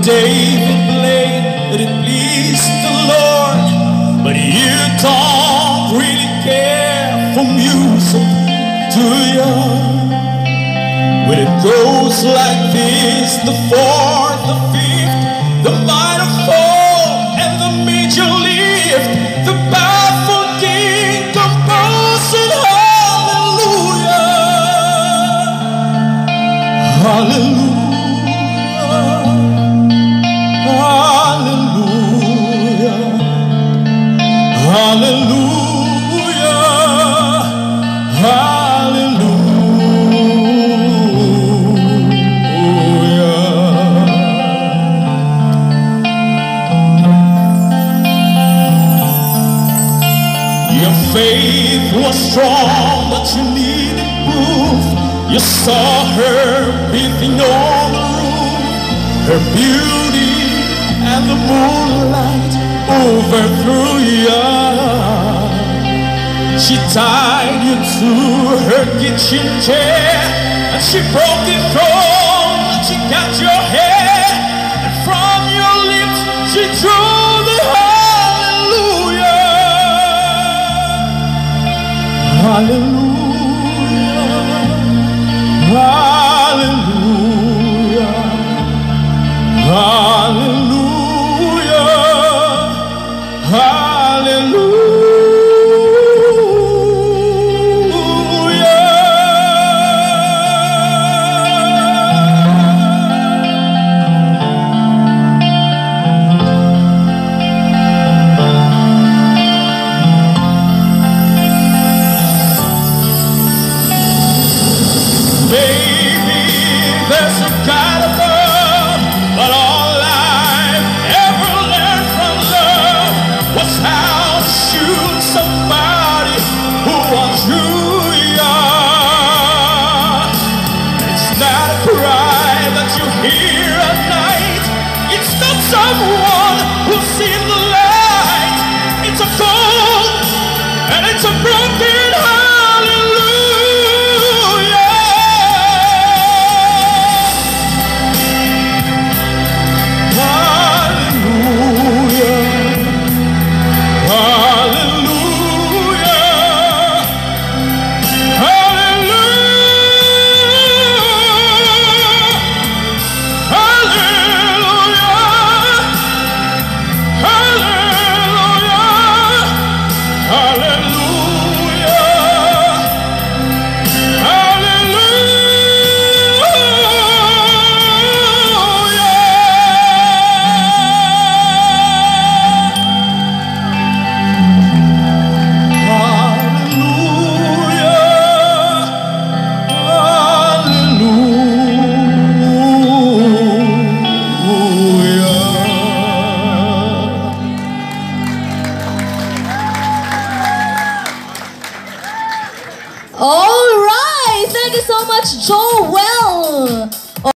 David played that it pleased the Lord, but you don't really care for music, do you? When it goes like this, the fourth, the fifth, the minor fall, and the major lift, the baffled king composing hallelujah, hallelujah. Hallelujah, hallelujah. Your faith was strong, but you needed proof. You saw her breathing on the roof, her beauty and the moonlight overthrew you. She tied you to her kitchen chair, and she broke the throne, and she got your hair, and from your lips she drew the hallelujah, hallelujah, hallelujah, hallelujah, hallelujah. Someone who's seen the light. It's a cold and it's a broken hallelujah, hallelujah, hallelujah, All right, thank you so much, Joel.